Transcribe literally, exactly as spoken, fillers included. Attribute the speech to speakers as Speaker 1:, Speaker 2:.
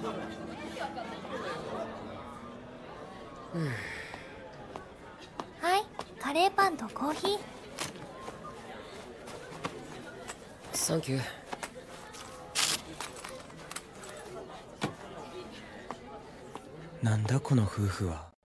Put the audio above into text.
Speaker 1: はい、カレーパンとコーヒー。
Speaker 2: サンキュー。
Speaker 3: なんだこの夫婦は。